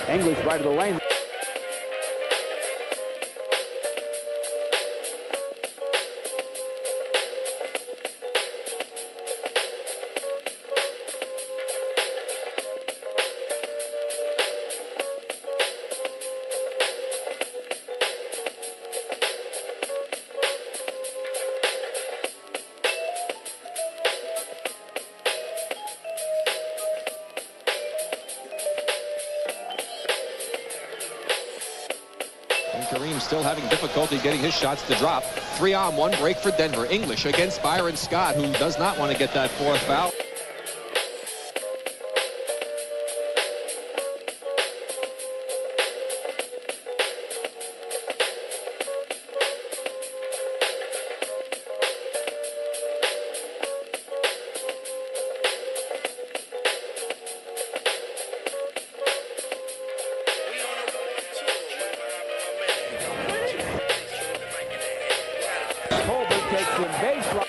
English right of the lane. And Kareem still having difficulty getting his shots to drop. 3-on-1 break for Denver. English against Byron Scott, who does not want to get that fourth foul. Colbert takes the baseline.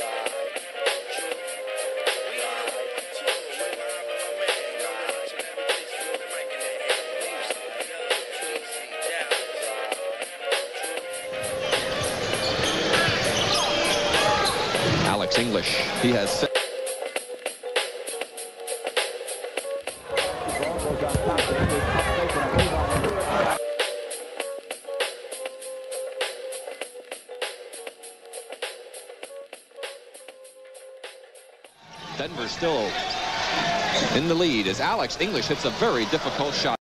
Alex English, he has set. Denver still in the lead as Alex English hits a very difficult shot.